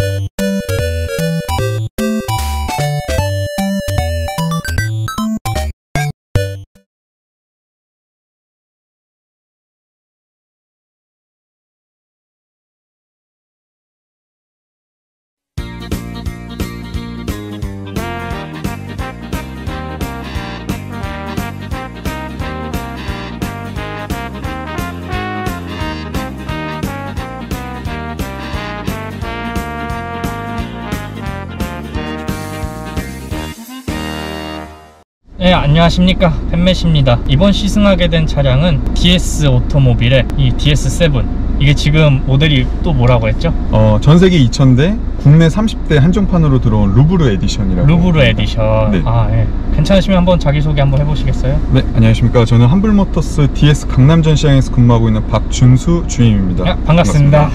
네, 안녕하십니까, 팬맷입니다. 이번 시승하게 된 차량은 DS 오토모빌의 이 DS7. 이게 지금 모델이 또 뭐라고 했죠? 전세계 2000대 국내 30대 한정판으로 들어온 루브르 에디션이라고. 루브르 에디션. 네. 아, 예. 괜찮으시면 한번 자기소개 한번 해보시겠어요? 네, 안녕하십니까. 저는 한불모터스 DS 강남 전시장에서 근무하고 있는 박준수 주임입니다. 반갑습니다.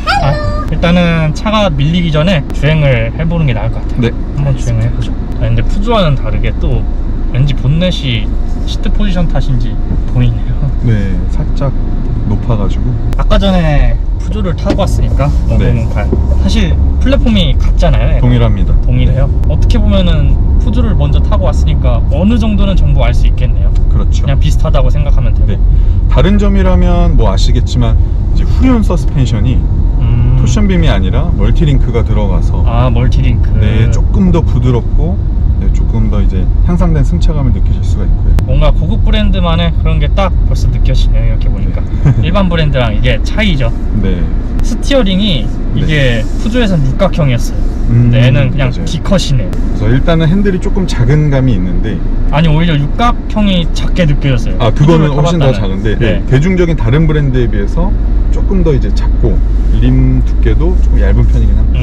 일단은 차가 밀리기 전에 주행을 해보는 게 나을 것 같아요. 네, 한번 주행을 해보죠. 근데 푸주와는 다르게 또 왠지 본넷이 시트 포지션 탓인지 보이네요. 네, 살짝 높아가지고. 아까 전에 푸주를 타고 왔으니까 5008. 사실 플랫폼이 같잖아요. 동일합니다. 동일해요. 어떻게 보면은 푸주를 먼저 타고 왔으니까 어느 정도는 정보 알 수 있겠네요. 그렇죠. 그냥 비슷하다고 생각하면 되고. 네. 다른 점이라면 뭐 아시겠지만 이제 후륜 서스펜션이 토션빔이 아니라 멀티링크가 들어가서. 아, 멀티링크. 네, 조금 더 부드럽고, 네, 조금 더 이제 향상된 승차감을 느끼실 수가 있고요. 뭔가 고급 브랜드만의 그런 게 딱 벌써 느껴지네요, 이렇게 보니까. 네. 일반 브랜드랑 이게 차이죠. 네. 스티어링이 이게 푸주에선 육각형이었어요. 근데 얘는 그냥 맞아요. D컷이네요. 그래서 일단은 핸들이 조금 작은 감이 있는데. 아니, 오히려 육각형이 작게 느껴졌어요. 아, 그거는 푸주를 훨씬 더 타봤다는. 작은데. 네. 네. 대중적인 다른 브랜드에 비해서 조금 더 이제 작고, 림 두께도 조금 얇은 편이긴 합니다.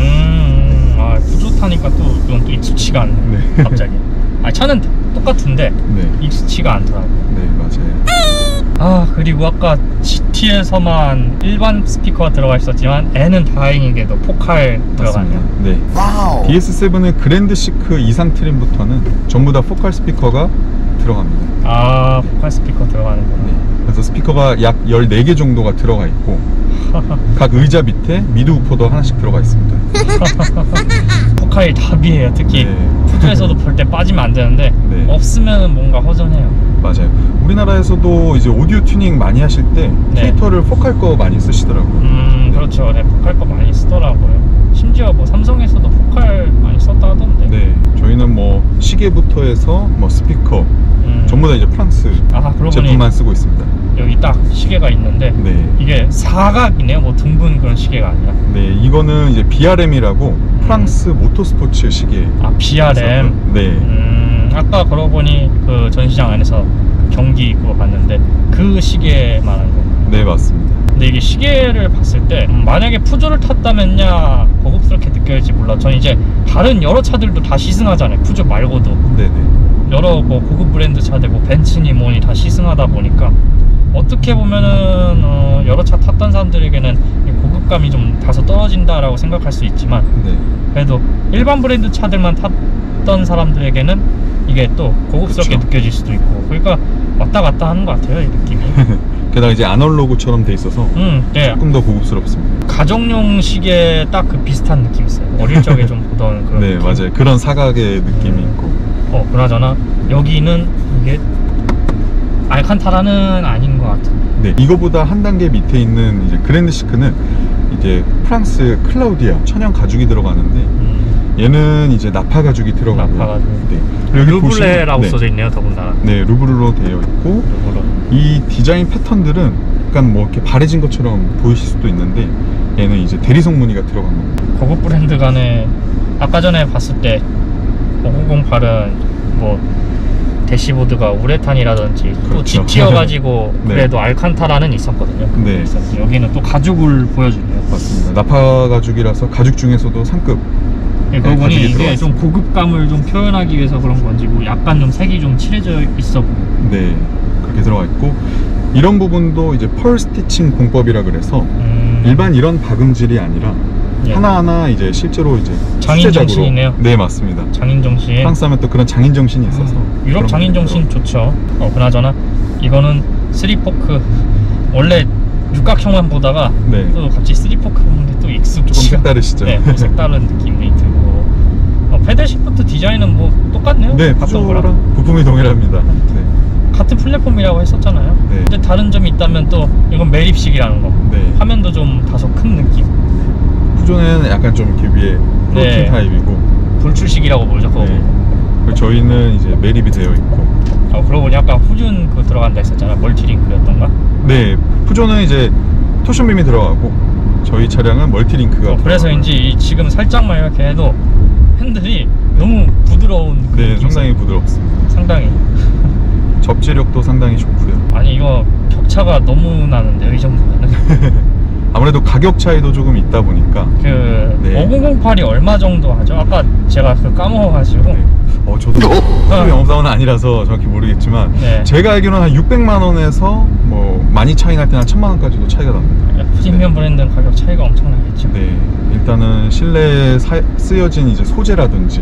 아, 푸주 타니까 또 이건 또 익숙치가 않네. 네. 갑자기. 아, 차는 똑같은데 네. 익숙치가 않더라고요. 네, 맞아요. 아, 그리고 아까 GT에서만 일반 스피커가 들어가 있었지만 N은 다행히게도 포칼 들어가네요. 네. DS7은 그랜드 시크 이상 트림부터는 전부 다 포칼 스피커가 들어갑니다. 아, 포칼 스피커 들어가는구나. 네. 그래서 스피커가 약 14개 정도가 들어가 있고, 각 의자 밑에 미드 우퍼도 하나씩 들어가 있습니다. 포칼이 답이에요. 특히 네. 푸주에서도 볼 때 빠지면 안 되는데 네. 없으면 뭔가 허전해요. 맞아요. 우리나라에서도 이제 오디오 튜닝 많이 하실 때 네. 캐릭터를 포칼 거 많이 쓰시더라고요. 그렇죠. 네, 포칼 거 많이 쓰더라고요. 심지어 뭐 삼성에서도 포칼 많이 썼다 하던데. 네, 저희는 뭐 시계부터 해서 뭐 스피커 전부 다 이제 프랑스 그러고 제품만 쓰고 있습니다. 여기 딱 시계가 있는데 네. 이게 사각이네요. 뭐 둥근 그런 시계가 아니라. 네, 이거는 이제 BRM이라고 프랑스 모터스포츠 시계. 아, BRM. 네. 아까 그러고 보니 그 전시장 안에서 경기 그거 봤는데 그 시계 말한 건가요? 네, 맞습니다. 근데 이게 시계를 봤을 때 만약에 푸주를 탔다면야 고급스럽게 느껴질지 몰라. 전 이제 다른 여러 차들도 다 시승하잖아요. 푸주 말고도 네네. 여러 뭐 고급 브랜드 차들 뭐 벤츠니 뭐니 다 시승하다 보니까 어떻게 보면은 여러 차 탔던 사람들에게는 고급감이 좀 다소 떨어진다라고 생각할 수 있지만, 네. 그래도 일반 브랜드 차들만 탔던 사람들에게는 이게 또 고급스럽게 그쵸. 느껴질 수도 있고, 그러니까 왔다 갔다 하는 것 같아요, 이 느낌이. 게다가 이제 아날로그처럼 돼 있어서 네. 조금 더 고급스럽습니다. 가정용 시계 딱 그 비슷한 느낌이 있어요. 어릴 적에 좀 보던 그런 네, 느낌. 맞아요. 그런 사각의 느낌이 있고. 그나저나 여기는 이게 알칸타라는 아닌 것 같은데. 네, 이거보다 한 단계 밑에 있는 이제 그랜드 시크는 이제 프랑스 클라우디아 천연 가죽이 들어가는데, 얘는 이제 나파 가죽이 들어가고요. 나파 가죽. 네. 여기 루블레라고 보시면, 써져 있네요, 더군다나. 네, 루브르로 되어 있고, 루블레. 이 디자인 패턴들은 약간 뭐 이렇게 바래진 것처럼 보이실 수도 있는데, 얘는 이제 대리석 무늬가 들어간 겁니다. 고급 브랜드 간에 아까 전에 봤을 때 5008은 뭐 대시보드가 우레탄이라든지 또 그렇죠. GT여가지고 네. 그래도 알칸타라는 있었거든요. 네. 그래서 여기는 또 가죽을 보여주네요. 맞습니다. 나파 가죽이라서 가죽 중에서도 상급. 그러고 보니 가죽이 이게 들어가 좀 고급감을 좀 표현하기 위해서 그런 건지 뭐 약간 좀 색이 좀 칠해져 있어 보여요. 네, 그렇게 들어가 있고, 이런 부분도 이제 펄 스티칭 공법이라 그래서 일반 이런 박음질이 아니라 예. 하나하나 이제 실제로 이제 장인 수제작으로. 정신이네요. 네, 맞습니다. 장인 정신. 프랑스 하면 또 그런 장인 정신이 있어서. 유럽 장인 정신 좋죠. 그나저나 이거는 3포크. 원래 육각형만 보다가 네. 또 갑자기 3포크 보는데 또 익숙지가 조금 색다르시죠? 네, 또 색다른 느낌이 들고 패들 시프트 디자인은 뭐 똑같네요. 네, 봤던 거랑 푸조랑 부품이 동일합니다. 네. 같은 플랫폼이라고 했었잖아요. 네. 근데 다른 점이 있다면 또 이건 매립식이라는 거. 네. 화면도 좀 다소 큰 느낌. 푸조는 약간 좀 이렇게 위에 플로팅 네. 타입이고, 돌출식이라고 보죠. 그거. 네. 그리고 저희는 이제 매립이 되어 있고. 그러고 보니 아까 후륜 그 들어간다 했었잖아. 멀티링크였던가? 네, 푸조는 이제 토션빔이 들어가고 저희 차량은 멀티링크가 그래서인지 지금 살짝만 이렇게 해도 핸들이 너무 부드러운 그 네, 느낌이 상당히 있어요. 부드럽습니다. 상당히. 접지력도 상당히 좋고요. 아니 이거 격차가 너무 나는데 이 정도면은 아무래도 가격 차이도 조금 있다 보니까 그 네. 5008이 얼마 정도 하죠? 아까 제가 그 까먹어가지고 네. 저도 영업사원은 아니라서 정확히 모르겠지만 네. 제가 알기로는 한 600만 원에서 뭐 많이 차이 날 때는 한 1000만 원까지도 차이가 납니다. 프리미엄 브랜드는 가격 차이가 엄청나겠죠. 네, 일단은 실내에 쓰여진 이제 소재라든지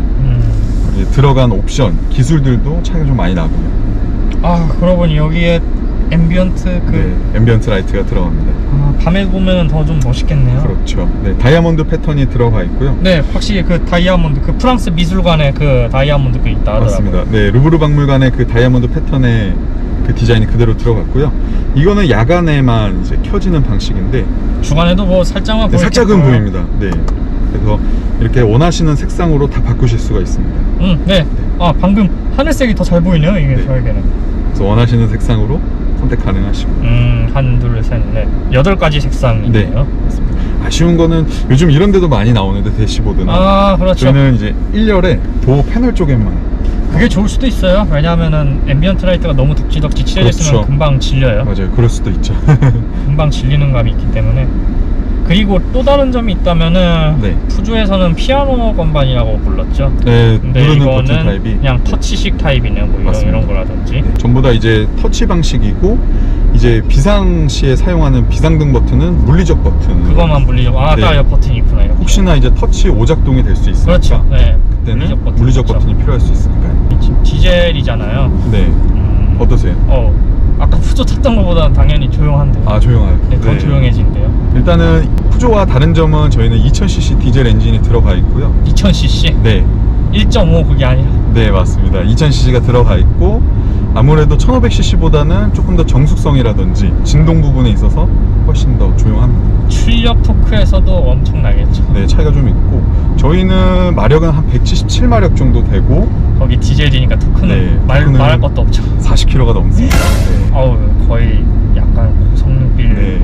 들어간 옵션, 기술들도 차이가 좀 많이 나고요. 그러고 보니 여기에 앰비언트 네, 앰비언트 라이트가 들어갑니다. 밤에 보면 더 좀 멋있겠네요. 그렇죠. 네, 다이아몬드 패턴이 들어가 있고요. 네, 확실히 그 다이아몬드, 그 프랑스 미술관에 그 다이아몬드 그 있다 하더라고요. 맞습니다. 네, 루브르 박물관의 그 다이아몬드 패턴의 그 디자인이 그대로 들어갔고요. 이거는 야간에만 이제 켜지는 방식인데 주간에도 뭐 살짝만 네, 보이겠고요. 살짝은 보입니다. 네, 그래서 이렇게 원하시는 색상으로 다 바꾸실 수가 있습니다. 네. 방금 하늘색이 더 잘 보이네요, 이게 네. 저에게는. 그래서 원하시는 색상으로 선택 가능하시고. 한, 둘, 셋, 넷. 8가지 색상이네요. 네, 맞습니다. 아쉬운 거는 요즘 이런 데도 많이 나오는데 대시보드는 그렇죠. 저는 이제 1열에 도어 패널 쪽에만. 그게 좋을 수도 있어요. 왜냐하면은 앰비언트 라이트가 너무 덕지덕지 칠해졌으면 그렇죠. 금방 질려요. 맞아요, 그럴 수도 있죠. 금방 질리는 감이 있기 때문에. 그리고 또 다른 점이 있다면은 네. 푸조에서는 피아노 건반이라고 불렀죠. 네, 근데 누르는 버튼 이거는 타입이 그냥 터치식 타입이네요. 뭐 맞습니다. 이런 거라든지. 네, 전부 다 이제 터치 방식이고 이제 비상시에 사용하는 비상등 버튼은 물리적 버튼. 그것만 물리적. 네. 딱 버튼이 있구나. 이렇게. 혹시나 이제 터치 오작동이 될 수 있으니까. 그렇죠. 네. 그때는 물리적 그렇죠. 버튼이 필요할 수 있으니까요. 지금 디젤이잖아요. 네. 어떠세요? 아까 푸조 탔던 것보다 당연히 조용한데요. 조용하요. 네, 더 조용해진대요. 일단은 푸조와 다른 점은 저희는 2000cc 디젤 엔진이 들어가 있고요. 2000cc? 네. 1.5 그게 아니라. 네, 맞습니다. 2000cc가 들어가 있고 아무래도 1500cc보다는 조금 더 정숙성이라든지 진동 부분에 있어서 훨씬 더 조용합니다. 출력 토크에서도 엄청나겠죠. 네, 차이가 좀 있고 저희는 마력은 한 177마력 정도 되고 거기 디젤이니까 토크는 네, 말할 것도 없죠. 40km가 넘습니다. 네. 거의 약간 고성능빌. 네.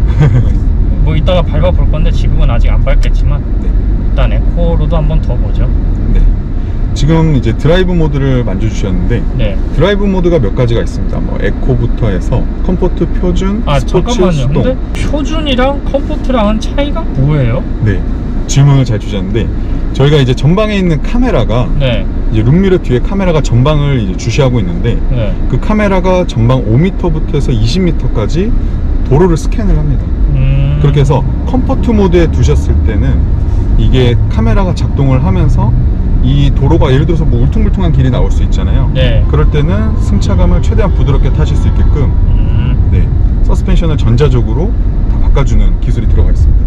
뭐 이따가 밟아볼 건데 지금은 아직 안 밟겠지만 네. 일단 에코로도 한번 더 보죠. 네. 지금 이제 드라이브 모드를 만져주셨는데 네. 드라이브 모드가 몇 가지가 있습니다. 뭐 에코부터 해서 컴포트, 표준, 스포츠, 잠깐만요. 수동. 근데 표준이랑 컴포트랑은 차이가 뭐예요? 네, 질문을 잘 주셨는데 저희가 이제 전방에 있는 카메라가 네. 이제 룸미러 뒤에 카메라가 전방을 이제 주시하고 있는데 네. 그 카메라가 전방 5m부터 해서 20m까지 도로를 스캔을 합니다. 그렇게 해서 컴포트 모드에 두셨을 때는 이게 카메라가 작동을 하면서 이 도로가 예를 들어서 뭐 울퉁불퉁한 길이 나올 수 있잖아요. 네. 그럴 때는 승차감을 최대한 부드럽게 타실 수 있게끔 네, 서스펜션을 전자적으로 다 바꿔주는 기술이 들어가 있습니다.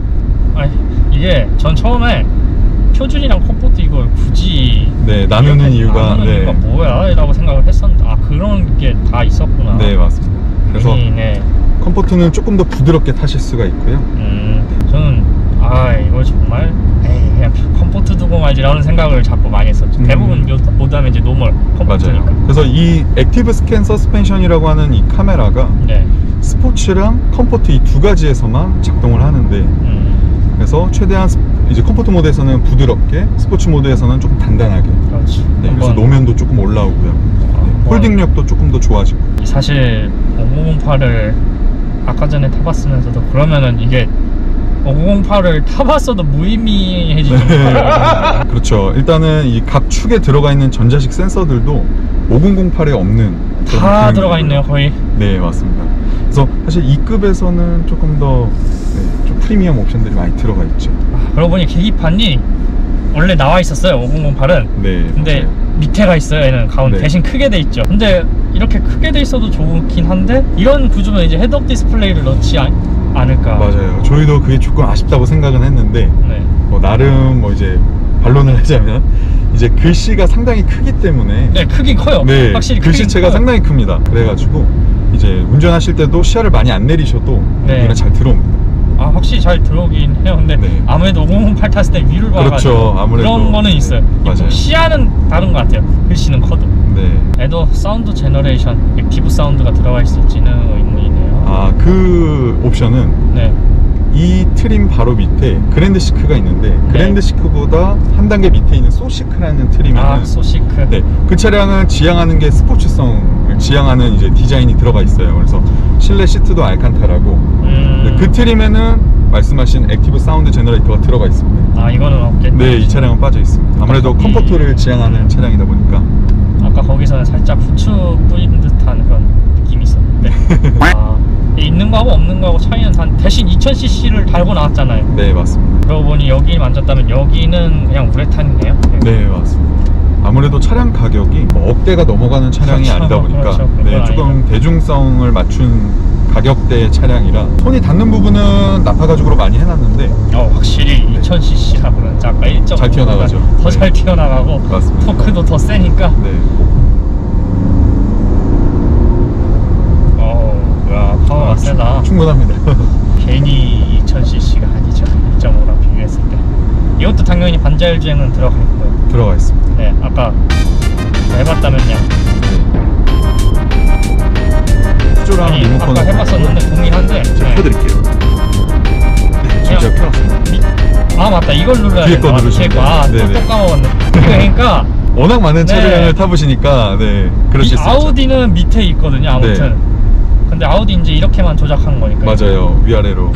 이게 전 처음에 표준이랑 컴포트 이걸 굳이 네, 나누는 이유가 이유가 뭐야? 라고 생각을 했었는데 그런 게 다 있었구나. 네, 맞습니다. 그래서 네. 컴포트는 조금 더 부드럽게 타실 수가 있고요. 저는 이거 정말 그냥 컴포트 두고 말지라는 생각을 자꾸 많이 했었죠. 대부분 모드하면 이제 노멀 컴포트니까. 맞아요. 그래서 이 액티브 스캔 서스펜션이라고 하는 이 카메라가 네. 스포츠랑 컴포트 이 두 가지에서만 작동을 하는데 그래서 최대한 이제 컴포트 모드에서는 부드럽게, 스포츠 모드에서는 조금 단단하게. 그렇지. 네, 그래서 노면도 조금 올라오고요. 네, 홀딩력도 조금 더 좋아지고. 사실 5008을 아까 전에 타봤으면서도 그러면은 이게 5008을 타봤어도 무의미해지죠. 그렇죠. 일단은 이 각 축에 들어가 있는 전자식 센서들도 5008에 없는 다 들어가 있네요, 거의. 네, 맞습니다. 그래서 사실 2급에서는 조금 더 좀 프리미엄 옵션들이 많이 들어가 있죠. 그러고 보니 계기판이 원래 나와 있었어요, 5008은. 네, 근데 맞아요. 밑에가 있어요, 얘는 가운데. 네. 대신 크게 돼 있죠. 근데 이렇게 크게 돼 있어도 좋긴 한데 이런 구조는 이제 헤드업 디스플레이를 넣지 않을까. 맞아요. 저희도 그게 조금 아쉽다고 생각은 했는데 네. 나름 이제 반론을 하자면 이제 글씨가 상당히 크기 때문에 네, 크긴 커요. 네, 확실히 글씨체가 크긴 커요. 상당히 큽니다. 그래가지고 이제 운전하실 때도 시야를 많이 안 내리셔도 네. 눈에 잘 들어옵니다. 아, 확실히 잘 들어오긴 해요. 근데 네. 아무래도 508 탔을 때 위를 봐가지고 그렇죠. 아무래도 그런 거는 네, 있어요. 맞아요. 시야는 다른 것 같아요. 글씨는 커도. 네. 애도 사운드 제너레이션, 액티브 사운드가 들어가 있을지는 의문이네요. 아, 그 옵션은 네. 이 트림 바로 밑에 그랜드 시크가 있는데 그랜드 시크보다 한 단계 밑에 있는 소시크라는 트림에는 아, 소시크. 네, 그 차량을 지향하는 게 스포츠성을 지향하는 이제 디자인이 들어가 있어요. 그래서 실내 시트도 알칸타라고 네, 그 트림에는 말씀하신 액티브 사운드 제너레이터가 들어가 있습니다. 아, 이거는 없겠네. 네, 이 차량은 빠져 있습니다. 아무래도 거기- 컴포트를 지향하는 차량이다 보니까 아까 거기서는 살짝 후추 뿌린 듯한 그런 느낌이 있었는데 아, 있는 거하고 없는 거하고 차이는 대신 2000cc를 달고 나왔잖아요. 네, 맞습니다. 그러고 보니 여기 만졌다면 여기는 그냥 우레탄이네요. 네, 맞습니다. 아무래도 차량 가격이 억대가 넘어가는 차량이 그렇죠, 아니다 보니까 그렇죠. 네, 그건 조금 아니죠. 대중성을 맞춘 가격대의 차량이라 손이 닿는 부분은 나파 가죽으로 많이 해놨는데 확실히 2000cc라 그런지 아까 1.5 잘 튀어나가죠. 더 잘 네. 튀어나가고 맞습니다. 토크도 더 세니까 네, 야, 파워가 세다. 충분합니다. 괜히 2000cc가 아니죠. 1.5랑 비교했을 때. 이것도 당연히 반자율 주행은 들어가 있고요. 들어가 있습니다. 네, 아까 해봤다면요. 후조랑 아니, 리모컨은 아까 해봤었는데 동일한데. 제가 네. 켜드릴게요. 네, 지금 제가 켜놨습니다. 아, 맞다. 이걸 눌러야 뒤에 거 되나? 누르시면 뒤에 거. 아, 돼요. 또 네네. 까먹었네. 그러니까 워낙 많은 네. 차량을 타보시니까 네, 그러실 수 있죠. 아우디는 밑에 있거든요. 아무튼. 네. 근데 아우디 이제 이렇게만 조작한 거니까. 맞아요. 위아래로.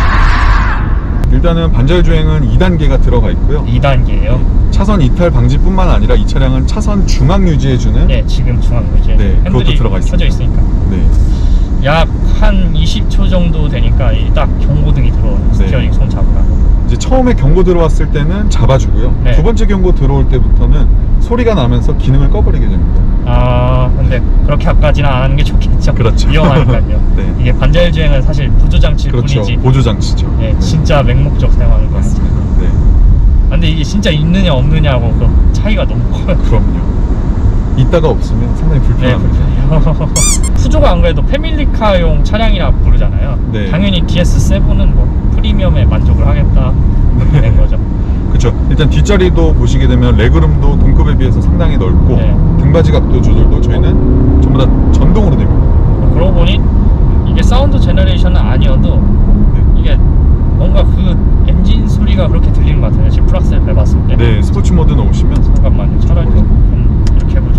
일단은 반자율 주행은 2단계가 들어가 있고요. 2단계예요. 차선 이탈 방지뿐만 아니라 이 차량은 차선 중앙 유지해주는 네, 지금 중앙부지에 네, 그것도 핸들이 들어가 있습니다. 켜져 있으니까. 네, 약 한 20초 정도 되니까 이 딱 경고등이 들어오는 스티어링 손 잡으라. 이제 처음에 경고 들어왔을 때는 잡아주고요. 네. 두 번째 경고 들어올 때부터는 소리가 나면서 기능을 꺼버리게 됩니다. 아, 근데 그렇게까지는 안 하는 게 좋겠죠. 그렇죠. 위험하니까요. 네. 이게 반자율 주행은 사실 보조장치일 그렇죠. 뿐이지. 보조장치죠. 예, 진짜 맹목적 사용하는 거 같습니다. 맞습니다. 네, 근데 이게 진짜 있느냐 없느냐고 그 차이가 너무 커요. 그럼요. 있다가 없으면 상당히 네, 불편합니다. 불편해요. 푸조가 안 그래도 패밀리카용 차량이라 부르잖아요. 네. 당연히 DS7은 뭐 프리미엄에 만족을 하겠다 된 거죠. 그렇죠. 일단 뒷자리도 보시게 되면 레그룸도 동급에 비해서 상당히 넓고 네. 등받이 각도 조절도 저희는 전부 다 전동으로 됩니다. 그러고 보니 이게 사운드 제너레이션은 아니어도 네. 이게 뭔가 그 엔진 소리가 그렇게 들리는 것 같아요. 지금 플락스를 밟았을 때. 네, 스포츠 모드 넣으시면 잠깐만요. 차라리 좀 이렇게 해보죠.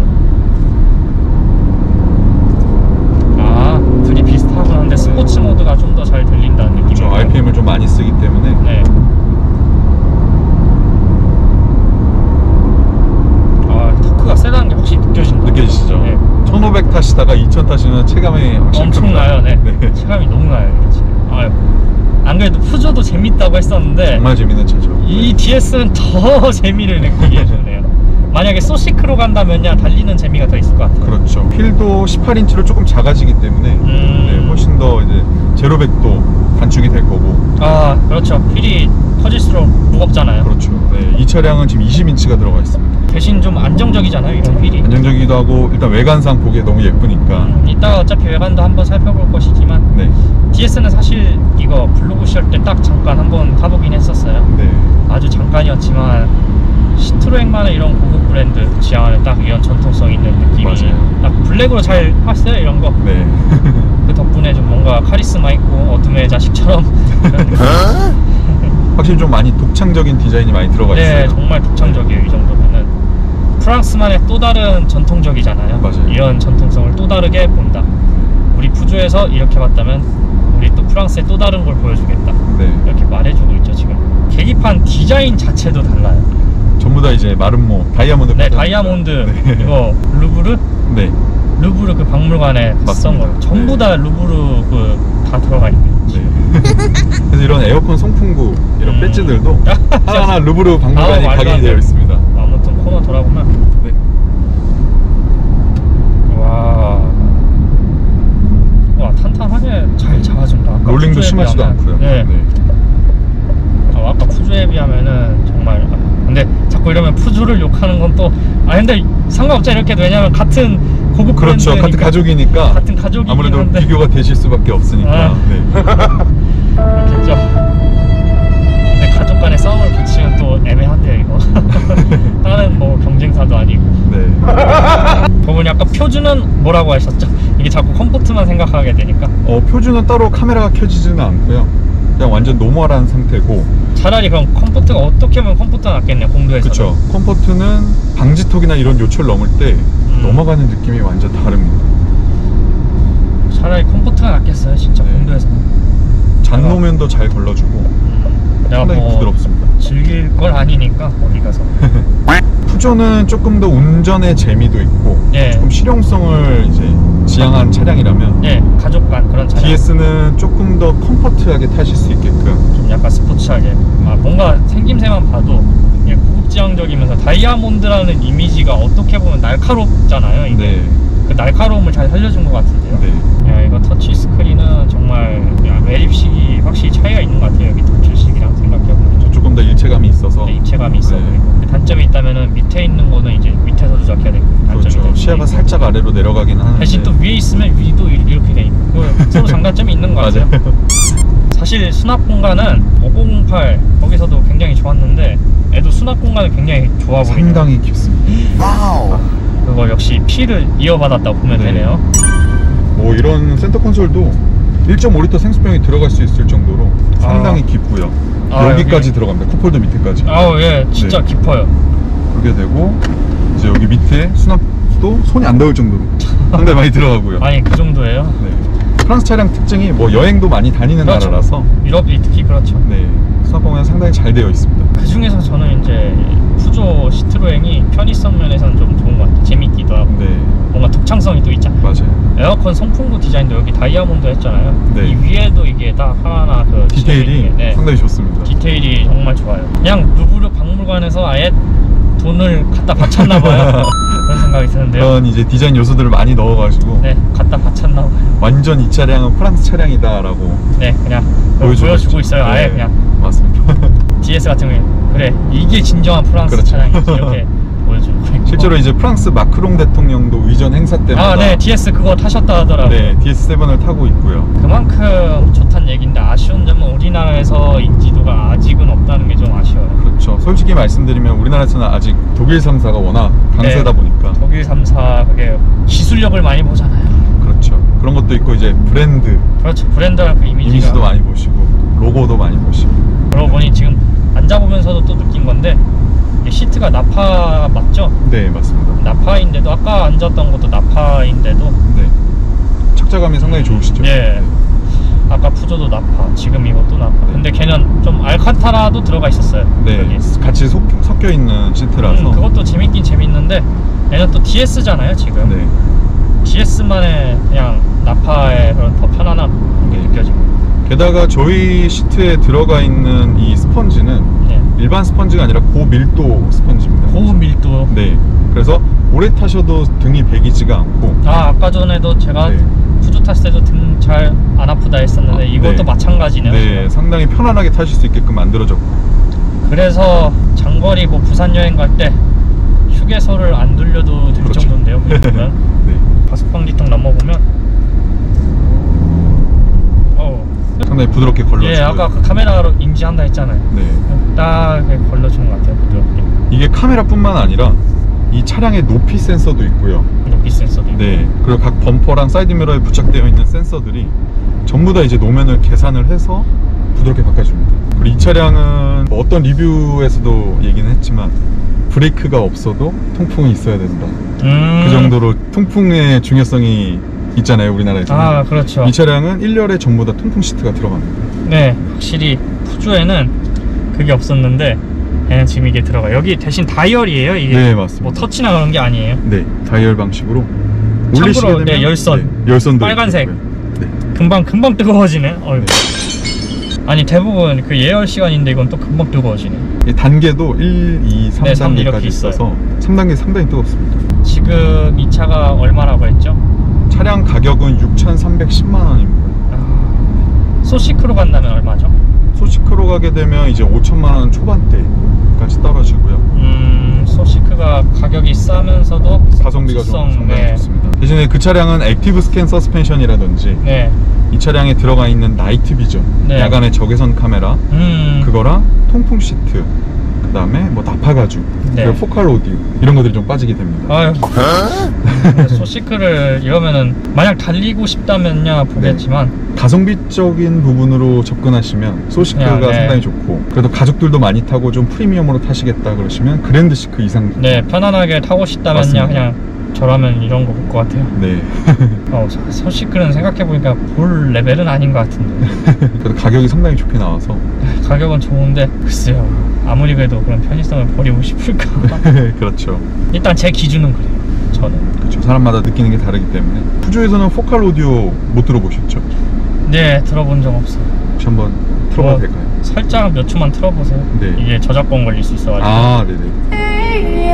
아, 둘이 비슷하긴 한데 스포츠 모드가 좀 더 잘 들린다는 느낌이에요. 그렇죠. RPM을 좀 많이 쓰기 때문에 네. 아, 토크가 세다는 게 확실히 느껴진다. 느껴지시죠? 네. 1500 타시다가 2000 타시면 체감이 확실히 엄청나요. 네. 네. 체감이 너무 나요. 이게 지금. 아유. 안 그래도 푸조도 재밌다고 했었는데 정말 재밌는 차죠. 이 DS는 더 재미를 느끼게 해주네요. 만약에 소시크로 간다면야 달리는 재미가 더 있을 것 같아요. 그렇죠. 휠도 18인치로 조금 작아지기 때문에 네, 훨씬 더 이제 제로백도 단축이 될 거고. 아, 그렇죠. 휠이 커질수록 무겁잖아요. 그렇죠. 네, 이 차량은 지금 20인치가 들어가 있습니다. 대신 좀 안정적이잖아요, 이런 휠이. 안정적이기도 하고 일단 외관상 보기에 너무 예쁘니까. 이따가 어차피 외관도 한번 살펴볼 것이지만 네, DS는 사실 이거 블로그 시절 때 딱 잠깐 한번 타보긴 했었어요. 네, 아주 잠깐이었지만 시트로엔만의 이런 고급 브랜드 지향하는 딱 이런 전통성 있는 느낌이 맞아요. 딱 블랙으로 잘 봤어요, 이런 거. 네. 그 덕분에 좀 뭔가 카리스마 있고 어둠의 자식처럼 그런 느낌. 확실히 좀 많이 독창적인 디자인이 많이 들어가 네, 있어요. 정말 독창적이에요. 이 정도면은 프랑스만의 또 다른 전통적이잖아요. 맞아요. 이런 전통성을 또 다르게 본다. 우리 푸조에서 이렇게 봤다면 우리 또 프랑스의 또 다른 걸 보여주겠다. 네. 이렇게 말해주고 있죠. 지금 계기판 디자인 자체도 달라요. 전부 다 이제 마름모 다이아몬드. 네, 패턴입니다. 다이아몬드. 네. 이거 루브르? 네. 루브르 그 박물관에 쓴 맞습니다. 거. 전부 네. 다 루브르 그 다 들어가 있네요. 네. 그래서 이런 에어컨 송풍구 이런 배지들도 하나하나 루브르 박물관이 말도 안 각인이 돼. 되어 있습니다. 아무튼 코너 돌아보면 네. 와 탄탄하게 잘 잡아준다. 아까 롤링도 푸주에 심하지도 비하면, 않고요. 네. 아까 푸주에 비하면은 정말 근데 자꾸 이러면 푸주를 욕하는 건 또 근데 상관없잖아요. 이렇게 왜냐면 같은 고급 그렇죠. 브랜드니까, 같은 가족이니까 같은 가족이긴 아무래도 한데 비교가 되실 수밖에 없으니까. 네. 그렇겠죠. 근데 가족 간의 싸움을 붙이면 또 애매한데요 이거. 다른 뭐 경쟁사도 아니고. 네. 보면 아까 표준은 뭐라고 하셨죠? 이게 자꾸 컴포트만 생각하게 되니까 표준은 따로 카메라가 켜지지는 않고요. 그냥 완전 노멀한 상태고. 차라리 그럼 컴포트가 어떻게 보면 컴포트가 낫겠네요. 공도에서. 그렇죠. 컴포트는 방지턱이나 이런 요철 넘을 때 넘어가는 느낌이 완전 다릅니다. 차라리 컴포트가 낫겠어요 진짜. 네. 공도에서는 잔노면도 잘 걸러주고 내가 상당히 뭐 부드럽습니다. 즐길 걸 아니니까 어디 가서. 푸조는 조금 더 운전의 재미도 있고 예. 조금 실용성을 이제 지향한 차량이라면 예, 가족 간 그런 차량. DS는 조금 더 컴포트하게 타실 수 있게끔 좀 약간 스포츠하게. 뭔가 생김새만 봐도 예, 고급지향적이면서 다이아몬드라는 이미지가 어떻게 보면 날카롭잖아요. 이게. 네. 그 날카로움을 잘 살려준 것 같은데요. 네. 야, 이거 터치 스크린은 정말 매립식이 확실히 차이가 있는 것 같아요. 여기 터치식이랑 생각해보면 조금 더 일체감이 있어서 네, 입체감이 있어 네. 보이고. 단점이 있다면은 밑에 있는 거는 이제 밑에서 조작해야 되고 단점이 그렇죠. 될 시야가 수도 있고. 살짝 아래로 내려가긴 하는데 대신 또 위에 있으면 위도 이렇게 돼 있고 서로 장단점이 있는 것 같아요. 맞아요. 사실 수납 공간은 508 거기서도 굉장히 좋았는데 애도 수납 공간은 굉장히 좋아 보이네요. 상당히 깊습니다. 그거 역시 피를 이어받았다고 보면 네. 되네요. 뭐 이런 센터 콘솔도 1.5리터 생수병이 들어갈 수 있을 정도로 상당히 깊고요. 여기까지 여기. 들어갑니다. 컵홀더 밑에까지. 예, 진짜 네. 깊어요. 그렇게 되고 이제 여기 밑에 수납도 손이 안 닿을 정도로 상당히 많이 들어가고요. 아니 그 정도예요. 네. 프랑스 차량 특징이 뭐 여행도 많이 다니는 그렇죠. 나라라서 유럽이 특히 그렇죠. 네, 수납 공간이 상당히 잘 되어 있습니다. 그 중에서 저는 이제 푸조 시트로행이 편의성 면에서는 좀 좋은 것 같아요. 재밌기도 하고 네, 뭔가 독창성이 또 있잖아요. 맞아요. 에어컨 송풍구 디자인도 여기 다이아몬드 했잖아요. 네. 이 위에도 이게 딱 하나하나 그 디테일이 네. 상당히 좋습니다. 디테일이 정말 좋아요. 그냥 루브르 박물관에서 아예 돈을 갖다 바쳤나 봐요. 그런 생각이 드는데요. 그런 이제 디자인 요소들을 많이 넣어가지고 네, 갖다 바쳤나 봐요. 완전 이 차량은 프랑스 차량이다라고 네, 그냥 보여주고 있어요. 아예 네, 그냥 맞습니다. DS 같은 경우에 그래 이게 진정한 프랑스 그렇죠. 차량이지 이렇게 보여주고 있고. 실제로 이제 프랑스 마크롱 대통령도 의전 행사 때마다 네, DS 그거 타셨다 하더라고요. 네, DS7을 타고 있고요. 그만큼 좋다는 얘기인데 아쉬운 점은 우리나라에서 인지도가 아직은 없다는 게 좀 아쉬워요. 그렇죠. 솔직히 말씀드리면 우리나라에서는 아직 독일 3사가 워낙 강세다 네, 보니까 독일 3사 그게 기술력을 많이 보잖아요. 그렇죠. 그런 것도 있고 이제 브랜드 그렇죠. 브랜드랑 그 이미지도 많이 보시고 로고도 많이 보시고. 그러고 보니 지금 앉아보면서도 또 느낀 건데 이게 시트가 나파 맞죠? 네, 맞습니다. 나파인데도 아까 앉았던 것도 나파인데도 네, 착자감이 상당히 좋으시죠? 예. 아까 푸조도 나파, 지금 이것도 나파. 근데 걔는 좀 알칸타라도 들어가 있었어요. 네, 여기. 같이 섞여 있는 시트라서. 그것도 재밌긴 재밌는데 얘는 또 DS잖아요 지금. 네, DS만의 그냥 나파의 그런 더 편안함 게 네. 느껴지고. 게다가 저희 시트에 들어가 있는 이 스펀지는 예. 일반 스펀지가 아니라 고밀도 스펀지입니다. 고밀도. 네, 그래서 오래 타셔도 등이 배기지가 않고. 아까 전에도 제가 네. 푸조 탔을 때도 등 잘 안 아프다 했었는데 이것도 네. 마찬가지네요. 네, 상당히 편안하게 타실 수 있게끔 만들어졌고. 그래서 장거리 뭐 부산 여행 갈 때 휴게소를 안 돌려도 될 그렇죠. 정도인데요. 그러면 네, 가속방지턱 넘어보면 상당히 부드럽게 걸러지고요. 예, 아까 그 카메라로 인지한다 했잖아요. 네, 딱 걸러주는 것 같아요. 부드럽게. 이게 카메라뿐만 아니라 이 차량의 높이 센서도 있고요. 높이 센서도 있고. 네, 그리고 각 범퍼랑 사이드 미러에 부착되어 있는 센서들이 전부 다 이제 노면을 계산을 해서 부드럽게 바꿔줍니다. 그리고 이 차량은 뭐 어떤 리뷰에서도 얘기는 했지만 브레이크가 없어도 통풍이 있어야 된다. 그 정도로 통풍의 중요성이 있잖아요, 우리나라에서. 그렇죠. 이 차량은 1열에 전부 다 통풍 시트가 들어갑니다. 네, 확실히 푸주에는 그게 없었는데 얘는 지금 이게 들어가. 여기 대신 다이얼이에요. 이게 네, 맞습니다. 뭐 터치나 그런 게 아니에요. 네, 다이얼 방식으로 참고로, 올리시게 되면 네, 열선. 네, 열선도 빨간색. 있고요. 네. 금방 뜨거워지네. 어이구. 네. 아니 대부분 그 예열 시간인데 이건 또 금방 뜨거워지네. 이 단계도 1, 2, 3 네, 3 단계까지 이렇게 있어서 3단계 상당히 뜨겁습니다. 지금 이 차가 얼마라고 했죠? 차량 가격은 6,310만 원입니다. 소시크로 간다면 얼마죠? 소시크로 가게 되면 이제 5천만 원 초반대까지 떨어지고요. 소시크가 가격이 싸면서도 가성비가 좀 상당히 네. 좋습니다. 대신에 그 차량은 액티브 스캔 서스펜션이라든지 네. 이 차량에 들어가 있는 나이트 비전, 네. 야간의 적외선 카메라, 그거랑 통풍 시트, 그 다음에 뭐 나파 가죽, 네. 그리고 포칼 오디오 이런 것들이 좀 빠지게 됩니다. 아유, 소시크를 이러면은 만약 달리고 싶다면야 보겠지만 가성비적인 부분으로 접근하시면 소시크가 네. 상당히 좋고, 그래도 가족들도 많이 타고 좀 프리미엄으로 타시겠다 그러시면 그랜드 시크 이상. 네, 편안하게 타고 싶다면야 맞습니다. 그냥 저라면 이런 거 볼 것 같아요. 네. 소시크는 생각해보니까 볼 레벨은 아닌 것 같은데 그래도 가격이 상당히 좋게 나와서 가격은 좋은데 글쎄요, 아무리 그래도 그런 편의성을 버리고 싶을까. 그렇죠. 일단 제 기준은 그래요, 저는. 그렇죠. 사람마다 느끼는 게 다르기 때문에. 푸조에서는 포칼 오디오 못 들어보셨죠? 네, 들어본 적 없어요. 혹시 한번 틀어봐도 될까요? 살짝 몇 초만 틀어보세요. 네. 이게 저작권 걸릴 수 있어가지고. 아, 네네.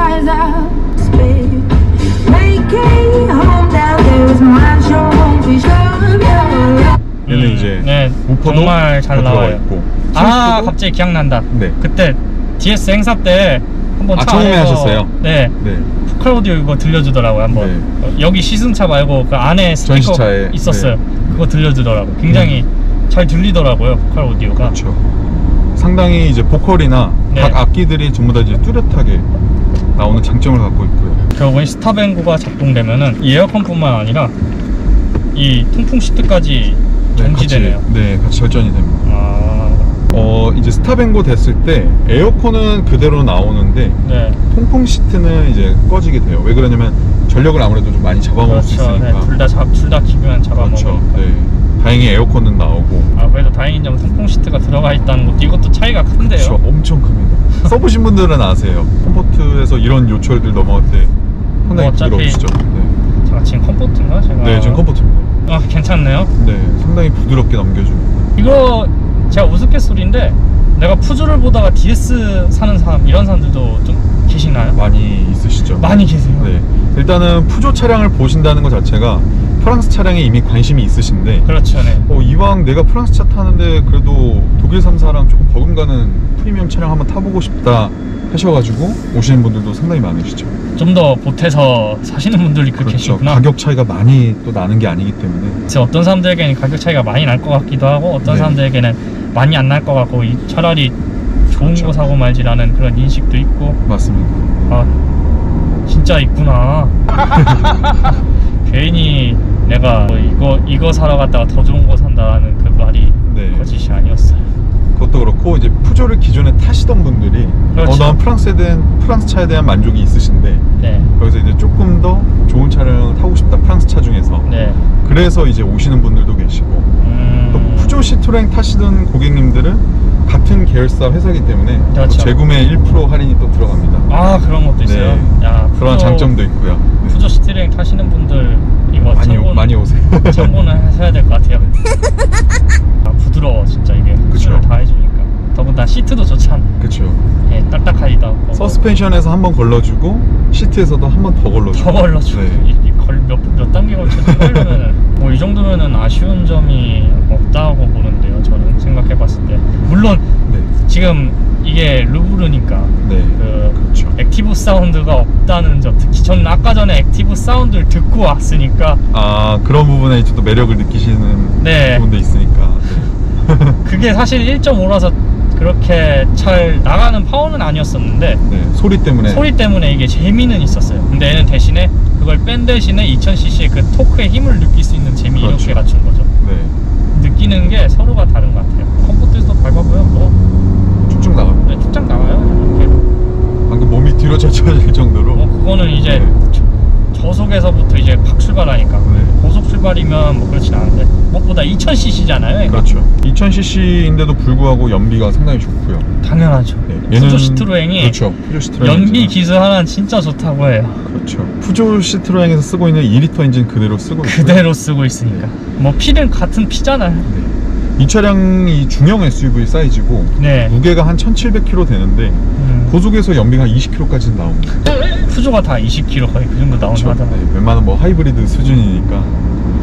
얘는 이제 네, 우퍼도 정말 잘 다 들어가 나와요. 있고. 아, 스피커도- 갑자기 기억난다. 네. 그때 DS 행사 때 한번 차 처음에 안에서 하셨어요? 네, 네. 포칼 오디오 이거 들려주더라고요. 한번 여기 시승차 말고 그 안에 스피커 전시차에, 있었어요. 그거 들려주더라고. 굉장히 잘 들리더라고요, 포칼 오디오가. 그렇죠. 상당히 이제 보컬이나 네. 각 악기들이 전부 다 이제 뚜렷하게 나오는 장점을 갖고 있고요. 결국엔 스탑앤고가 작동되면은 이 에어컨뿐만 아니라 이 통풍 시트까지 전지되네요. 같이 절전이 됩니다. 이제 스탑앤고 됐을 때 에어컨은 그대로 나오는데 네. 통풍 시트는 이제 꺼지게 돼요. 왜 그러냐면 전력을 아무래도 좀 많이 잡아먹을 수 그렇죠. 네, 있으니까. 둘 다 키면 잡아먹으니까. 그렇죠. 네. 다행히 에어컨은 나오고. 그래도 다행인 점 통풍 시트가 들어가 있다는 것도 이것도 차이가 큰데요. 그렇죠. 엄청 큽니다. 써보신 분들은 아세요. 컴포트에서 이런 요철들 넘어갈 때 상당히 어차피- 부드러우시죠. 네. 제가 지금 컴포트인가? 제가. 네, 지금 컴포트입니다. 괜찮네요. 네, 상당히 부드럽게 넘겨줍니다. 이거 제가 우스갯소리인데 내가 푸조를 보다가 DS 사는 사람, 이런 사람들도 좀 계시나요? 많이 있으시죠? 많이 계세요. 네. 일단은 푸조 차량을 보신다는 것 자체가 프랑스 차량에 이미 관심이 있으신데, 그렇죠. 네. 이왕 내가 프랑스 차 타는데 그래도 독일 3사랑 조금 버금가는 프리미엄 차량 한번 타보고 싶다 하셔가지고 오시는 분들도 상당히 많으시죠. 좀 더 보태서 사시는 분들이 그렇게 그렇죠. 계시구나. 가격 차이가 많이 또 나는 게 아니기 때문에. 그래서 어떤 사람들에게는 가격 차이가 많이 날 것 같기도 하고, 어떤 네. 사람들에게는 많이 안 날 것 같고, 차라리 좋은 그렇죠. 거 사고 말지라는 그런 인식도 있고. 맞습니다. 진짜 있구나. 괜히 내가 이거 사러 갔다가 더 좋은 거 산다는 그 말이 네. 거짓이 아니었어요. 그것도 그렇고 이제 푸조를 기존에 타시던 분들이 그렇죠. 난 프랑스 차에 대한 만족이 있으신데, 네. 거기서 이제 조금 더 좋은 차량을 타고 싶다, 프랑스 차 중에서. 네. 그래서 이제 오시는 분들도 계시고, 또 푸조 시트로행 타시던 고객님들은 같은 계열사 회사이기 때문에 그렇죠. 또 재구매 1% 할인이 또 들어갑니다. 그런 것도 있어요. 네. 야, 그런 장점도 있고요. 네. 푸조 시트링 타시는 분들 이거 많이 오세요. 참고는 하셔야 될 것 같아요. 부드러워 진짜 이게. 그쵸. 흡수를 다 해주니까. 더군다나 시트도 좋잖아. 그렇죠. 예, 딱딱하기도 하고. 서스펜션에서 한번 걸러주고 시트에서도 한번 더 걸러주고. 더 걸러주고. 네. 몇 단계 걸쳐서 하려면은 뭐 이 정도면은 아쉬운 점이 없다고 보는데요, 저는 생각해봤을 때. 물론 네. 지금 이게 루브르니까 네. 그렇죠. 액티브 사운드가 없다는 점, 특히 저는 아까 전에 액티브 사운드를 듣고 왔으니까 그런 부분에 이제 또 매력을 느끼시는 네. 부분도 있으니까. 네. 그게 사실 1.5라서 그렇게 잘 나가는 파워는 아니었었는데 네. 소리 때문에 이게 재미는 있었어요. 근데 얘는 대신에 그걸 뺀 대신에 2000cc의 그 토크의 힘을 느낄 수 있는 재미, 그렇죠. 이렇게 갖춘 거죠. 네. 느끼는 게 서로가 다른 것 같아요. 컴포트에서 밟아보면 쭉쭉 나갑니다. 쭉쭉 나와요. 이렇게. 방금 몸이 뒤로 젖혀질 정도로. 그거는 이제 네. 저속에서부터 이제 팍 출발하니까. 네. 고속 출발이면 뭐 그렇진 않은데 무엇보다 2000cc잖아요. 그렇죠. 2000cc인데도 불구하고 연비가 상당히 좋고요. 당연하죠. 네. 푸조 시트로행이 그렇죠. 푸조 시트로행 연비 기술 하나는 진짜 좋다고 해요. 그렇죠. 푸조 시트로행에서 쓰고 있는 2리터 엔진 그대로 쓰고 있고요. 그대로 쓰고 있으니까. 뭐 피는 같은 피잖아요. 네. 이 차량이 중형 SUV 사이즈고 네. 무게가 한 1700kg 되는데 고속에서 연비가 20km까지 나옵니다. 푸조가 다 20km 거의 그 정도 나온다 그렇죠. 하잖아요. 네, 웬만한 뭐 하이브리드 수준이니까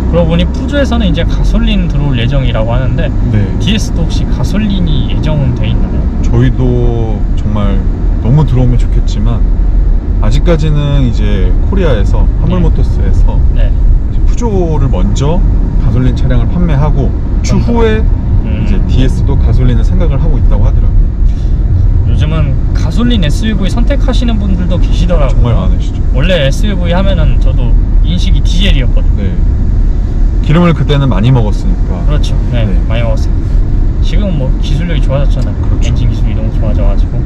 그러고 보니 푸조에서는 이제 가솔린 들어올 예정이라고 하는데 네. DS도 혹시 가솔린이 예정은 돼 있나요? 저희도 정말 너무 들어오면 좋겠지만 아직까지는 이제 코리아에서 화물모터스에서 네. 이제 푸조를 먼저 가솔린 차량을 판매하고 추후에 이제 DS도 가솔린을 생각을 하고 있다고 하더라고요. 요즘은 가솔린 SUV 선택하시는 분들도 계시더라고요. 정말 많으시죠. 원래 SUV 하면은 저도 인식이 디젤이었거든요. 네. 기름을 그때는 많이 먹었으니까. 그렇죠. 네, 네. 많이 먹었어요. 지금은 뭐 기술력이 좋아졌잖아요. 그렇죠. 엔진 기술이 너무 좋아져가지고.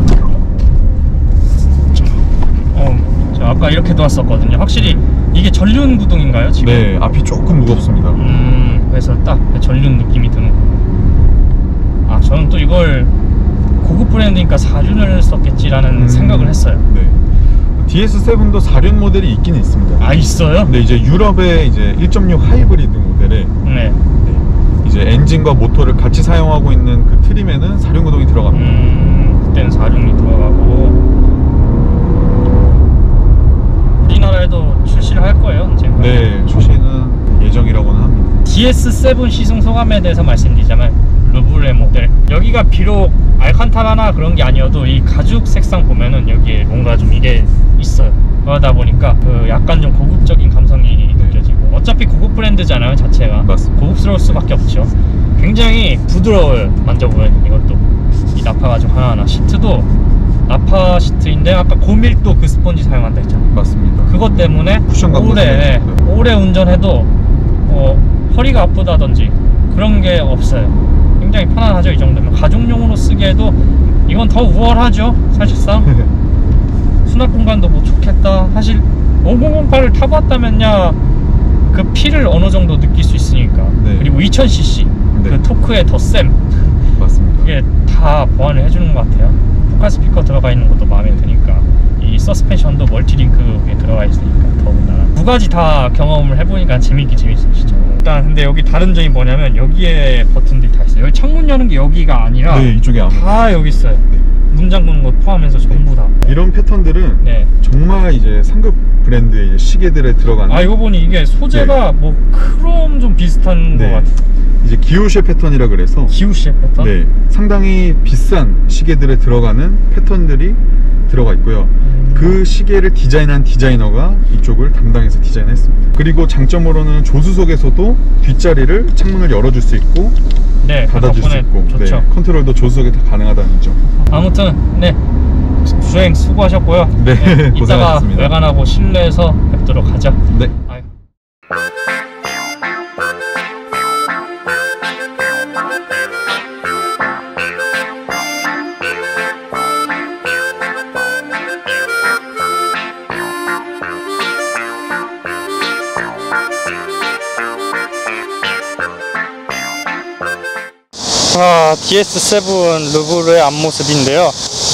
저 아까 이렇게 도왔었거든요. 확실히 이게 전륜 구동인가요, 지금? 네, 앞이 조금 무겁습니다. 그래서 딱 전륜 느낌이 드는구나. 아, 저는 또 이걸 고급 브랜드니까 4륜을 썼겠지라는 생각을 했어요. 네. DS7도 4륜 모델이 있긴 있습니다. 아, 있어요? 근데 이제 유럽의 이제 1.6 하이브리드 모델에 네. 이제 엔진과 모터를 같이 사용하고 있는 그 트림에는 4륜 구동이 들어갑니다. 그때는 4륜이 들어가고. 우리나라에도 출시를 할 거예요, 언젠가. 네, 출시는 예정이라고는 합니다. DS7 시승 소감에 대해서 말씀드리자면 르브르의 모델, 여기가 비록 알칸타라나 그런 게 아니어도 이 가죽 색상 보면은 여기에 뭔가 좀 이게 있어요. 그러다 보니까 그 약간 좀 고급적인 감성이 느껴지고, 어차피 고급 브랜드잖아요, 자체가. 맞습니다. 고급스러울 수밖에 없죠. 굉장히 부드러워요, 만져보면. 이것도 이 나파 가죽 하나하나. 시트도 나파 시트인데 아까 고밀도 그 스펀지 사용한다 했잖아요. 맞습니다. 그것 때문에 쿠션감도 오래 운전해도 허리가 아프다든지 그런 게 없어요. 굉장히 편안하죠. 이 정도면 가족용으로 쓰기에도 이건 더 우월하죠, 사실상. 수납 공간도 뭐 좋겠다. 사실 5008을 타봤다면야 그 필을 어느 정도 느낄 수 있으니까. 네. 그리고 2000cc 네. 그 토크의 덧셈, 맞습니다. 그게 다 보완을 해주는 것 같아요. 포카 스피커 들어가 있는 것도 마음에 드니까. 이 서스펜션도 멀티링크에 들어가 있으니까 더군다나. 두 가지 다 경험을 해보니까 재밌긴 재밌으시죠. 일단 근데 여기 다른 점이 뭐냐면 여기에 버튼들이 다 있어요. 여기 창문 여는 게 여기가 아니라 네, 이쪽에 아무 다 여기 있어요. 네. 문 잠그는 거 포함해서 전부 다. 이런 패턴들은 네. 정말 이제 상급 브랜드의 이제 시계들에 들어가는. 아, 이거 보니 이게 소재가 뭐 크롬 좀 비슷한 것 같아요. 이제 기우쉐 패턴이라 그래서 기우쉐 패턴? 네, 상당히 비싼 시계들에 들어가는 패턴들이 들어가 있고요. 그 시계를 디자인한 디자이너가 이쪽을 담당해서 디자인했습니다. 그리고 장점으로는 조수석에서도 뒷자리를 창문을 열어줄 수 있고 네, 닫아줄 수 있고 좋죠. 네, 컨트롤도 조수석에 다 가능하다는 점. 아무튼 네, 주행 수고하셨고요. 네, 이따가 고생하셨습니다. 외관하고 실내에서 뵙도록 하죠. 네. 아유. DS7 르브르의 앞모습인데요.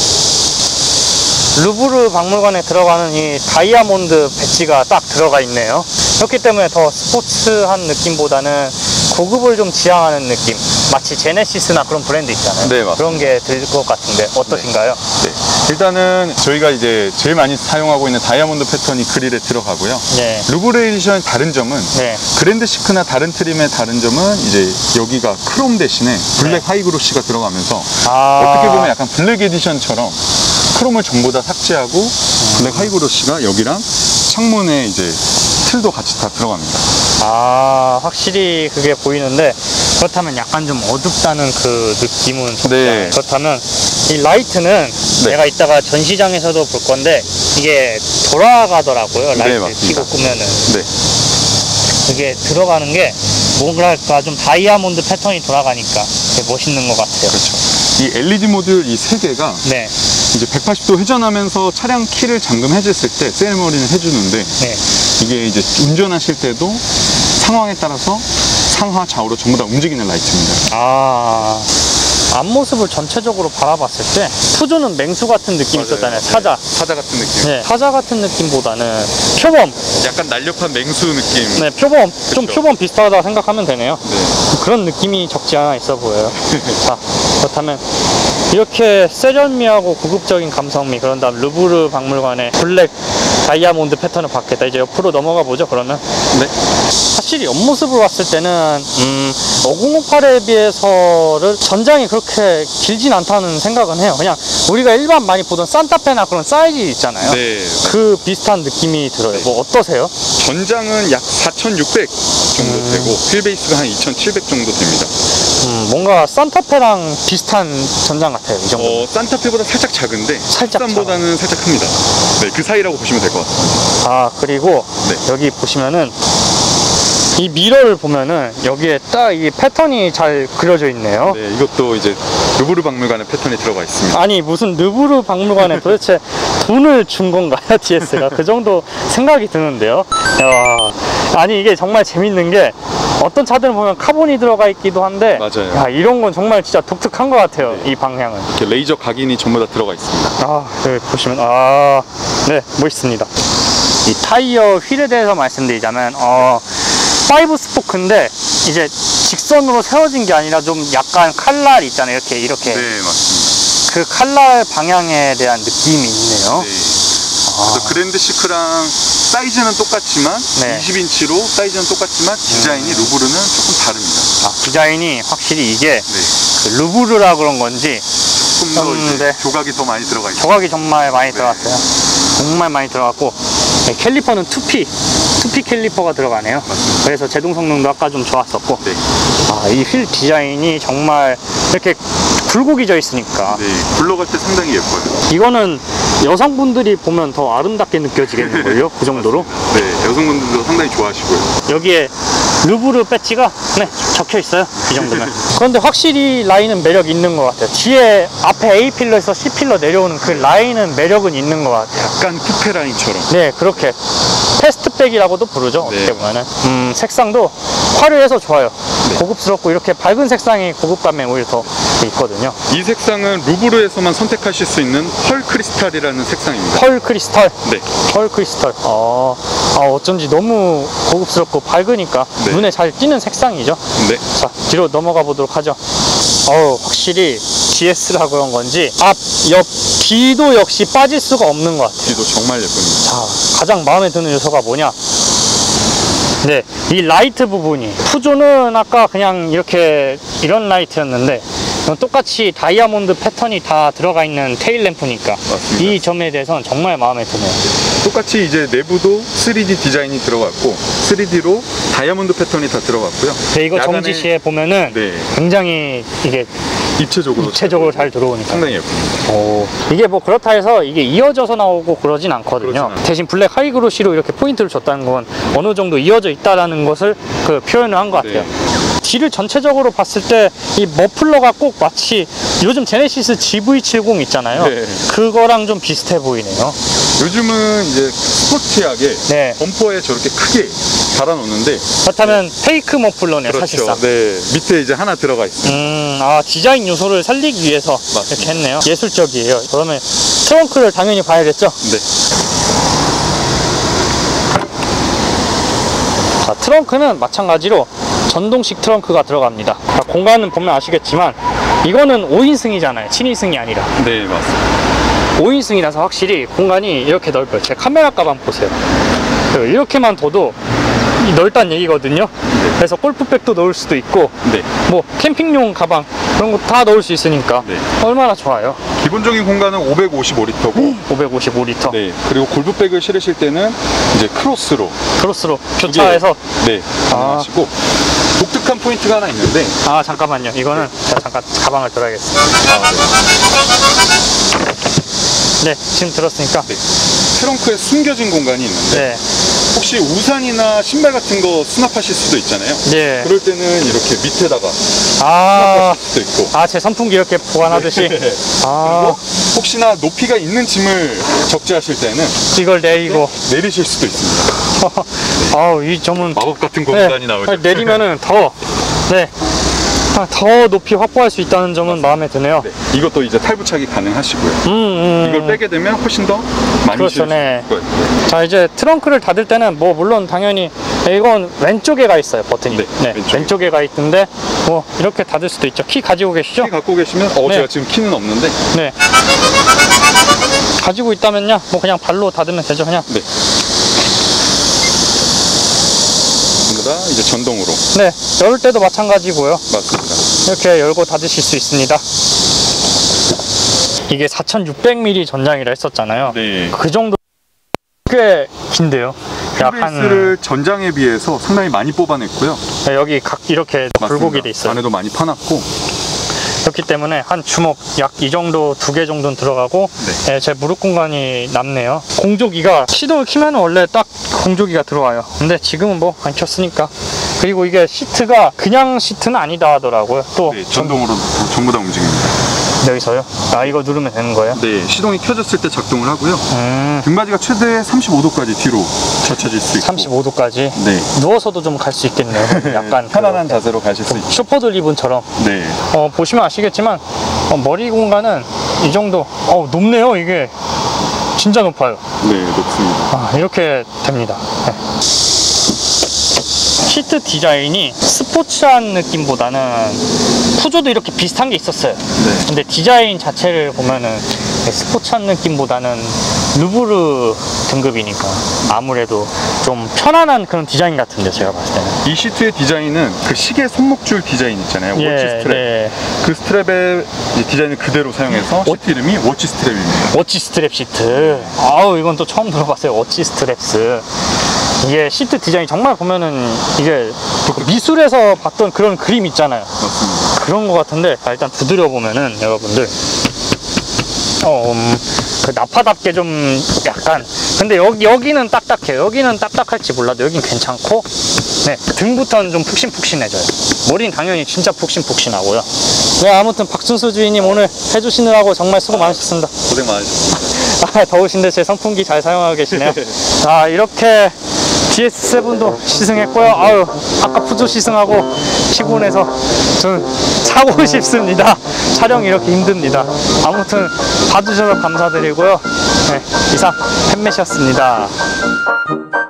루브르 박물관에 들어가는 이 다이아몬드 배지가 딱 들어가 있네요. 그렇기 때문에 더 스포츠한 느낌보다는 고급을 좀 지향하는 느낌, 마치 제네시스나 그런 브랜드 있잖아요. 네, 맞습니다. 그런 게 들 것 같은데 어떠신가요? 네. 일단은 저희가 이제 제일 많이 사용하고 있는 다이아몬드 패턴이 그릴에 들어가고요. 네. 루브르 에디션의 다른 점은 네. 그랜드 시크나 다른 트림의 다른 점은 이제 여기가 크롬 대신에 블랙 네. 하이그로시가 들어가면서 아. 어떻게 보면 약간 블랙 에디션처럼 크롬을 전부 다 삭제하고 블랙 하이그로시가 여기랑 창문에 이제 틀도 같이 다 들어갑니다. 아, 확실히 그게 보이는데, 그렇다면 약간 좀 어둡다는 그 느낌은 좀 네. 그렇다면 이 라이트는 네. 내가 이따가 전시장에서도 볼 건데 이게 돌아가더라고요. 라이트 맞습니다. 켜고 끄면은 네. 그게 들어가는 게 뭔가 좀 다이아몬드 패턴이 돌아가니까 되게 멋있는 것 같아요. 그렇죠. 이 LED 모듈 이 세 개가 네. 이제 180도 회전하면서 차량 키를 잠금해줬을 때 세리머니는 해주는데 네. 이게 이제 운전하실 때도 상황에 따라서 상하 좌우로 전부 다 움직이는 라이트입니다. 아, 앞모습을 전체적으로 바라봤을 때 푸조는 맹수 같은 느낌이 있었잖아요. 사자. 사자 같은 느낌. 네. 사자 같은 느낌보다는 표범. 약간 날렵한 맹수 느낌. 네, 표범. 좀 그쵸. 표범 비슷하다고 생각하면 되네요. 네. 그런 느낌이 적지 않아 있어 보여요. 자, 그렇다면 이렇게 세련미하고 고급적인 감성미, 그런 다음 루브르 박물관의 블랙 다이아몬드 패턴을 받겠다. 이제 옆으로 넘어가 보죠. 그러면 네. 확실히 옆모습으로 봤을 때는 5058에 비해서를 전장이 그렇게 길진 않다는 생각은 해요. 그냥 우리가 일반 많이 보던 산타페나 그런 사이즈 있잖아요. 네. 그 비슷한 느낌이 들어요. 네. 뭐 어떠세요? 전장은 약 4,600 정도 되고 휠베이스가 한 2,700 정도 됩니다. 뭔가 산타페랑 비슷한 전장 같아요. 이 정도. 산타페보다 살짝 작은데 살짝 싼보다는 살짝 큽니다. 네, 그 사이라고 보시면 될 것 같습니다. 아, 그리고 네. 여기 보시면은 이 미러를 보면은 여기에 딱 이 패턴이 잘 그려져 있네요. 네, 이것도 이제 루브르 박물관의 패턴이 들어가 있습니다. 아니, 무슨 르브르 박물관에 도대체 돈을 준 건가요, DS가? 그 정도 생각이 드는데요. 야, 아니, 이게 정말 재밌는 게 어떤 차들은 보면 카본이 들어가 있기도 한데, 맞아요. 야, 이런 건 정말 진짜 독특한 것 같아요. 네. 이 방향은. 이렇게 레이저 각인이 전부 다 들어가 있습니다. 아, 여기 보시면, 네, 멋있습니다. 이 타이어 휠에 대해서 말씀드리자면, 5 스포크인데, 이제 직선으로 세워진 게 아니라 좀 약간 칼날 있잖아요. 이렇게. 네, 맞습니다. 그 칼날 방향에 대한 느낌이 있네요. 네. 그래서 그랜드 시크랑 사이즈는 똑같지만 네. 20인치로 사이즈는 똑같지만 디자인이 루브르는 조금 다릅니다. 디자인이 확실히 이게 네. 그 루브르라 그런 건지 조금 더 이제 네. 조각이 더 많이 들어가 있어요. 조각이 정말 많이 네. 들어갔어요. 정말 많이 들어갔고, 네, 캘리퍼는 2P 캘리퍼가 들어가네요. 맞습니다. 그래서 제동 성능도 아까 좀 좋았었고, 네. 이 휠 디자인이 정말 이렇게 굴곡이 져 있으니까 네, 굴러갈 때 상당히 예뻐요. 이거는 여성분들이 보면 더 아름답게 느껴지겠는걸요? 그 정도로. 네, 여성분들도 상당히 좋아하시고요. 여기에 루브르 배지가 적혀 있어요. 이 정도면. 그런데 확실히 라인은 매력 있는 것 같아요. 뒤에 앞에 A 필러에서 C 필러 내려오는 그 라인은 매력은 있는 것 같아요. 약간 쿠페 라인처럼. 네, 그렇게 패스트백이라고도 부르죠. 네. 어떻게 보면은 색상도 화려해서 좋아요. 네. 고급스럽고 이렇게 밝은 색상이 고급감에 오히려 더 있거든요. 이 색상은 루브르에서만 선택하실 수 있는 펄 크리스탈이라는 색상입니다. 펄 크리스탈. 네. 펄 크리스탈. 어쩐지 너무 고급스럽고 밝으니까 네. 눈에 잘 띄는 색상이죠. 네. 자, 뒤로 넘어가 보도록 하죠. 확실히 GS라 그런 건지 앞, 옆, 뒤도 역시 빠질 수가 없는 것 같아요. 뒤도 정말 예쁩니다. 자, 가장 마음에 드는 요소가 뭐냐? 네, 이 라이트 부분이 푸조는 아까 그냥 이런 라이트였는데 이건 똑같이 다이아몬드 패턴이 다 들어가 있는 테일 램프니까 맞습니다. 이 점에 대해서는 정말 마음에 드네요. 똑같이 이제 내부도 3D 디자인이 들어갔고 3D로 다이아몬드 패턴이 다 들어갔고요. 네, 이거 야간에- 정지 시에 보면은 네, 굉장히 이게 입체적으로 잘 들어오니까. 상당히 예쁩니다. 이게 뭐 그렇다 해서 이게 이어져서 나오고 그러진 않거든요. 그렇진 않아요. 대신 블랙 하이그로시로 이렇게 포인트를 줬다는 건 어느 정도 이어져 있다라는 것을 표현을 한 것 같아요. 네. 뒤를 전체적으로 봤을 때 이 머플러가 꼭 마치 요즘 제네시스 GV70 있잖아요. 네. 그거랑 좀 비슷해 보이네요. 요즘은 이제 스포티하게 네. 범퍼에 저렇게 크게 달아놓는데 그렇다면 페이크 머플러네요, 사실상. 네, 밑에 이제 하나 들어가 있습니다. 디자인 요소를 살리기 위해서 맞습니다. 이렇게 했네요. 예술적이에요. 그러면 트렁크를 당연히 봐야겠죠? 네. 자, 트렁크는 마찬가지로 전동식 트렁크가 들어갑니다. 자, 공간은 보면 아시겠지만 이거는 5인승이잖아요. 7인승이 아니라. 네, 맞습니다. 5인승이라서 확실히 공간이 이렇게 넓어요. 제 카메라 가방 보세요. 이렇게만 둬도 넓다는 얘기거든요. 그래서 골프백도 넣을 수도 있고 네. 뭐 캠핑용 가방 그런 거 다 넣을 수 있으니까 네. 얼마나 좋아요. 기본적인 공간은 555리터고 555리터. 네, 그리고 골프백을 실으실 때는 이제 크로스로 교차해서. 네, 가능하시고 독특한 포인트가 하나 있는데 잠깐만요. 이거는 제가 잠깐 가방을 들어야겠습니다. 네, 지금 들었으니까. 네. 트렁크에 숨겨진 공간이 있는데 네. 혹시 우산이나 신발 같은 거 수납하실 수도 있잖아요. 네. 그럴 때는 이렇게 밑에다가 수납하실 수도 있고 제 선풍기 이렇게 보관하듯이. 네. 그리고 혹시나 높이가 있는 짐을 적재하실 때는 이걸 내리고. 내리실 수도 있습니다. 이 점은 마법 같은 공간이 나오죠. 내리면은 더 더 높이 확보할 수 있다는 점은 마음에 드네요. 네. 이것도 이제 탈부착이 가능하시고요. 이걸 빼게 되면 훨씬 더 많이 그렇죠, 실을 수 네. 있을 거예요. 자, 이제 트렁크를 닫을 때는 뭐 물론 당연히 이건 왼쪽에 가 있어요, 버튼이. 네, 왼쪽에 가 있는데 뭐 이렇게 닫을 수도 있죠. 키 가지고 계시죠? 키 갖고 계시면 네. 제가 지금 키는 없는데 네. 가지고 있다면요, 뭐 그냥 발로 닫으면 되죠, 그냥. 네. 전부 다 이제 전동으로. 네, 열 때도 마찬가지고요. 맞습니다. 이렇게 열고 닫으실 수 있습니다. 이게 4600mm 전장이라 했었잖아요. 네. 그 정도 꽤 긴데요. 휠베이스를 전장에 비해서 상당히 많이 뽑아냈고요. 네, 여기 각 이렇게 굴곡이 돼 있어요. 안에도 많이 파놨고. 그렇기 때문에 한 주먹 약 이 정도, 2개 정도는 들어가고, 네. 제 무릎 공간이 남네요. 공조기가 시동을 키면 원래 딱 공조기가 들어와요. 근데 지금은 뭐 안 켰으니까. 그리고 이게 시트가 그냥 시트는 아니다 하더라고요. 또 네, 전동으로 전부 다 움직입니다. 여기서요? 아, 이거 누르면 되는 거예요? 네, 시동이 켜졌을 때 작동을 하고요. 등받이가 최대 35도까지 뒤로 젖혀질 수 있고. 35도까지? 네. 누워서도 좀 갈 수 있겠네요. 약간 편안한 자세로 가실 수 있죠. 슈퍼드 리본처럼. 네. 보시면 아시겠지만 머리 공간은 이 정도. 높네요. 이게 진짜 높아요. 네, 높습니다. 이렇게 됩니다. 네. 시트 디자인이 스포츠한 느낌보다는 푸조도 이렇게 비슷한 게 있었어요. 네. 근데 디자인 자체를 보면은 스포츠한 느낌보다는 루브르 등급이니까 아무래도 좀 편안한 그런 디자인 같은데, 제가 봤을 때는. 이 시트의 디자인은 그 시계 손목줄 디자인 있잖아요. 워치 스트랩. 네. 그 스트랩의 디자인을 그대로 사용해서 시트 이름이 워치 스트랩입니다. 워치 스트랩 시트. 이건 또 처음 들어봤어요. 워치 스트랩스. 이게 시트 디자인이 정말 보면은 이게 미술에서 봤던 그런 그림 있잖아요. 맞습니다. 그런 것 같은데, 일단 두드려 보면은 여러분들 그 나파답게 좀 약간, 근데 여기는 딱딱해요. 여기는 딱딱할지 몰라도 여긴 괜찮고, 네, 등부터는 좀 푹신푹신해져요. 머리는 당연히 진짜 푹신푹신하고요. 네, 아무튼 박순수 주인님 오늘 해주시느라고 정말 수고 많으셨습니다. 고생 많으셨습니다. 더우신데 제 선풍기 잘 사용하고 계시네요. 이렇게 GS7도 시승했고요. 아까 푸조 시승하고 피곤해서 좀 자고 싶습니다. 촬영 이렇게 힘듭니다. 아무튼 봐주셔서 감사드리고요. 네, 이상 팬매시였습니다.